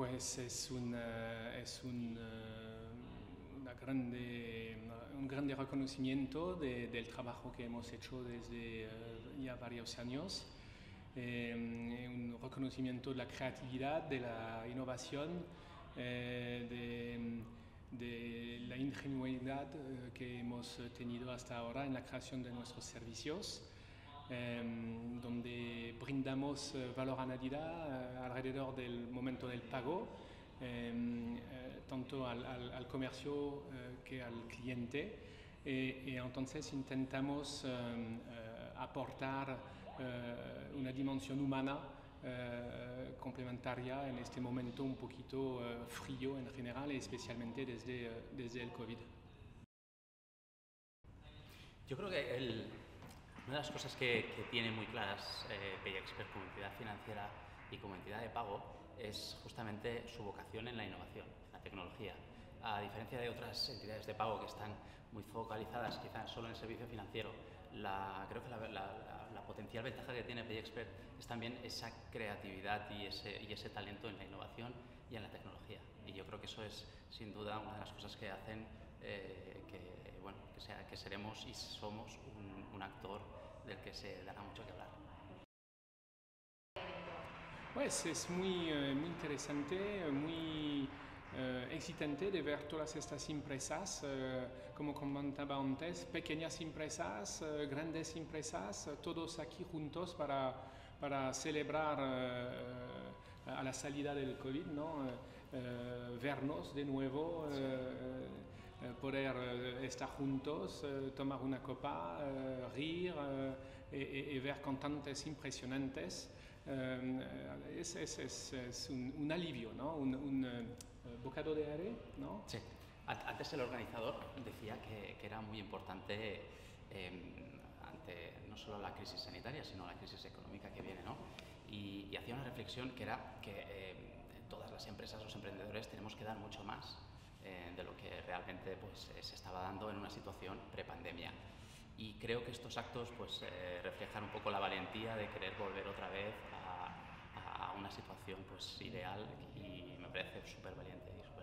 Pues es un grande reconocimiento del trabajo que hemos hecho desde ya varios años, un reconocimiento de la creatividad, de la innovación, de la ingenuidad que hemos tenido hasta ahora en la creación de nuestros servicios. Donde brindamos valor añadida alrededor del momento del pago, tanto al comercio que al cliente. Y entonces intentamos aportar una dimensión humana complementaria en este momento un poquito frío en general, y especialmente desde el COVID. Yo creo que una de las cosas que tiene muy claras PayExpert como entidad financiera y como entidad de pago es justamente su vocación en la innovación, en la tecnología. A diferencia de otras entidades de pago que están muy focalizadas quizás solo en el servicio financiero, creo que la potencial ventaja que tiene PayExpert es también esa creatividad y ese talento en la innovación y en la tecnología. Y yo creo que eso es sin duda una de las cosas que hacen que seremos y somos un actor del que se dará mucho que hablar. Pues es muy interesante, muy excitante de ver todas estas empresas, como comentaba antes, pequeñas empresas, grandes empresas, todos aquí juntos para celebrar a la salida del COVID, ¿no? Vernos de nuevo, poder estar juntos, tomar una copa, rir y ver cantantes impresionantes. Es un alivio, ¿no? Un bocado de aire, ¿no? Sí. Antes el organizador decía que era muy importante ante no solo la crisis sanitaria, sino la crisis económica que viene, ¿no? Y hacía una reflexión que era que todas las empresas, los emprendedores, tenemos que dar mucho más de lo que realmente pues, se estaba dando en una situación prepandemia. Y creo que estos actos pues, reflejan un poco la valentía de querer volver otra vez a una situación pues, ideal, y me parece súper valiente y súper